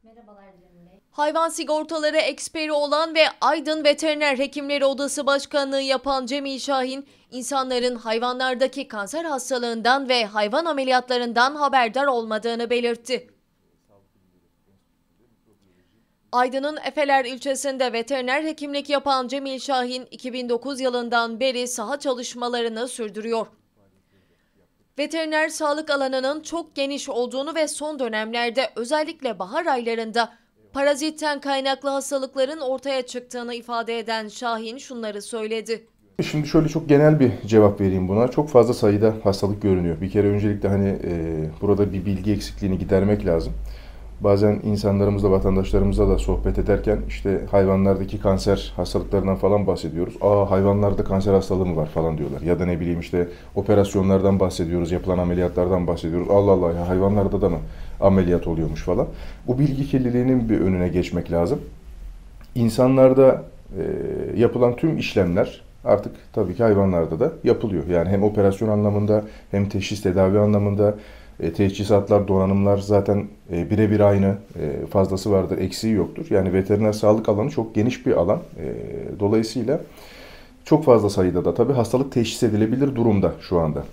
Merhabalar Cemil Bey. Hayvan sigortaları eksperi olan ve Aydın Veteriner Hekimleri Odası Başkanlığı yapan Cemil Şahin, insanların hayvanlardaki kanser hastalığından ve hayvan ameliyatlarından haberdar olmadığını belirtti. Aydın'ın Efeler ilçesinde veteriner hekimlik yapan Cemil Şahin, 2009 yılından beri saha çalışmalarını sürdürüyor. Veteriner sağlık alanının çok geniş olduğunu ve son dönemlerde özellikle bahar aylarında parazitten kaynaklı hastalıkların ortaya çıktığını ifade eden Şahin şunları söyledi. Şimdi şöyle çok genel bir cevap vereyim buna. Çok fazla sayıda hastalık görünüyor. Bir kere öncelikle burada bir bilgi eksikliğini gidermek lazım. Bazen insanlarımızla, vatandaşlarımızla da sohbet ederken işte hayvanlardaki kanser hastalıklarından falan bahsediyoruz. Hayvanlarda kanser hastalığı mı var falan diyorlar. Ya da ne bileyim işte operasyonlardan bahsediyoruz, yapılan ameliyatlardan bahsediyoruz. Allah Allah ya hayvanlarda da mı ameliyat oluyormuş falan. Bu bilgi kirliliğinin bir önüne geçmek lazım. İnsanlarda yapılan tüm işlemler artık tabii ki hayvanlarda da yapılıyor. Yani hem operasyon anlamında hem teşhis tedavi anlamında teçhizatlar, donanımlar zaten birebir aynı. Fazlası vardır, eksiği yoktur. Yani veteriner sağlık alanı çok geniş bir alan. Dolayısıyla çok fazla sayıda da tabii hastalık teşhis edilebilir durumda şu anda.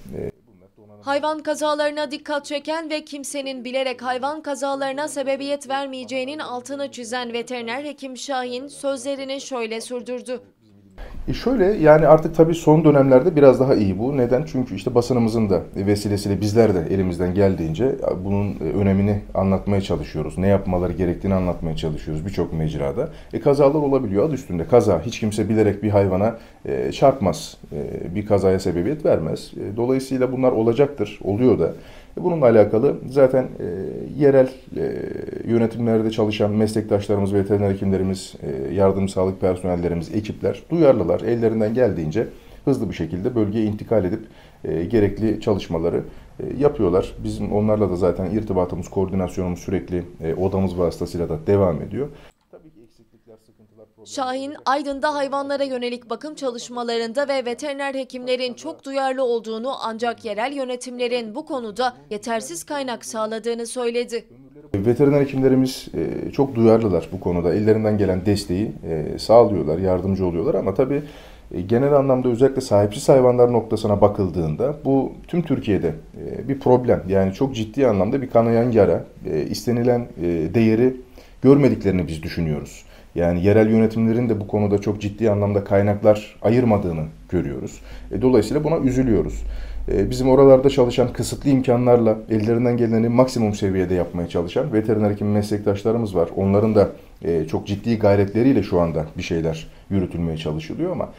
Hayvan kazalarına dikkat çeken ve kimsenin bilerek hayvan kazalarına sebebiyet vermeyeceğinin altını çizen veteriner hekim Şahin sözlerini şöyle sürdürdü. Şöyle yani artık tabii son dönemlerde biraz daha iyi bu. Neden? Çünkü işte basınımızın da vesilesiyle bizler de elimizden geldiğince bunun önemini anlatmaya çalışıyoruz. Ne yapmaları gerektiğini anlatmaya çalışıyoruz birçok mecrada. Kazalar olabiliyor. Adı üstünde kaza. Hiç kimse bilerek bir hayvana çarpmaz. Bir kazaya sebebiyet vermez. Dolayısıyla bunlar olacaktır. Oluyor da. Bununla alakalı zaten yerel yönetimlerde çalışan meslektaşlarımız, veteriner hekimlerimiz, yardım sağlık personellerimiz, ekipler duyarlılar. Ellerinden geldiğince hızlı bir şekilde bölgeye intikal edip gerekli çalışmaları yapıyorlar. Bizim onlarla da zaten irtibatımız, koordinasyonumuz sürekli odamız vasıtasıyla da devam ediyor. Tabii ki eksiklikler, sıkıntılar, problemler Şahin, olacak. Aydın'da hayvanlara yönelik bakım çalışmalarında ve veteriner hekimlerin çok duyarlı olduğunu ancak yerel yönetimlerin bu konuda yetersiz kaynak sağladığını söyledi. Veteriner hekimlerimiz çok duyarlılar bu konuda. Ellerinden gelen desteği sağlıyorlar, yardımcı oluyorlar ama tabii genel anlamda özellikle sahipsiz hayvanlar noktasına bakıldığında bu tüm Türkiye'de bir problem. Yani çok ciddi anlamda bir kanayan yara, istenilen değeri görmediklerini biz düşünüyoruz. Yani yerel yönetimlerin de bu konuda çok ciddi anlamda kaynaklar ayırmadığını görüyoruz. Dolayısıyla buna üzülüyoruz. Bizim oralarda çalışan kısıtlı imkanlarla ellerinden geleni maksimum seviyede yapmaya çalışan veteriner hekim meslektaşlarımız var. Onların da çok ciddi gayretleriyle şu anda bir şeyler yürütülmeye çalışılıyor ama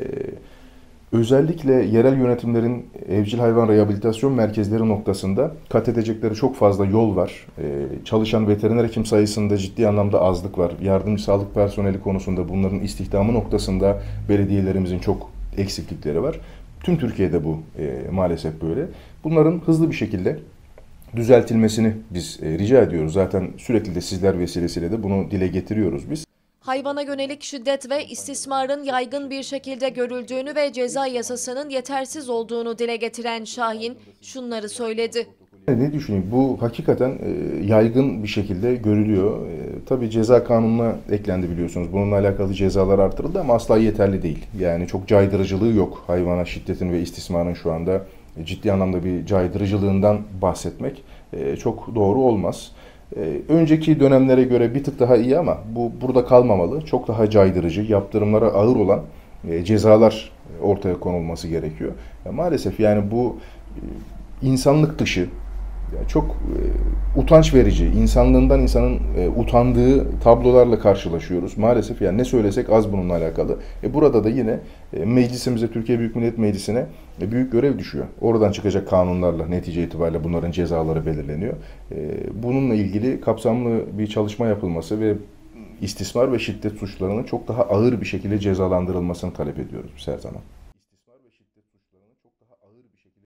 özellikle yerel yönetimlerin evcil hayvan rehabilitasyon merkezleri noktasında kat edecekleri çok fazla yol var. Çalışan veteriner hekim sayısında ciddi anlamda azlık var. Yardımcı sağlık personeli konusunda bunların istihdamı noktasında belediyelerimizin çok eksiklikleri var. Tüm Türkiye'de bu maalesef böyle. Bunların hızlı bir şekilde düzeltilmesini biz rica ediyoruz. Zaten sürekli de sizler vesilesiyle de bunu dile getiriyoruz biz. Hayvana yönelik şiddet ve istismarın yaygın bir şekilde görüldüğünü ve ceza yasasının yetersiz olduğunu dile getiren Şahin şunları söyledi. Ne düşüneyim? Bu hakikaten yaygın bir şekilde görülüyor. Tabii ceza kanununa eklendi biliyorsunuz. Bununla alakalı cezalar artırıldı ama asla yeterli değil. Yani çok caydırıcılığı yok hayvana şiddetin ve istismarın şu anda ciddi anlamda bir caydırıcılığından bahsetmek çok doğru olmaz. Önceki dönemlere göre bir tık daha iyi ama bu burada kalmamalı. Çok daha caydırıcı, yaptırımlara ağır olan cezalar ortaya konulması gerekiyor. Maalesef yani bu insanlık dışı, ya çok utanç verici, insanlığından insanın utandığı tablolarla karşılaşıyoruz. Maalesef yani ne söylesek az bununla alakalı. Burada da yine meclisimize, Türkiye Büyük Millet Meclisi'ne büyük görev düşüyor. Oradan çıkacak kanunlarla netice itibariyle bunların cezaları belirleniyor. Bununla ilgili kapsamlı bir çalışma yapılması ve istismar ve şiddet suçlarının çok daha ağır bir şekilde cezalandırılmasını talep ediyoruz biz her zaman.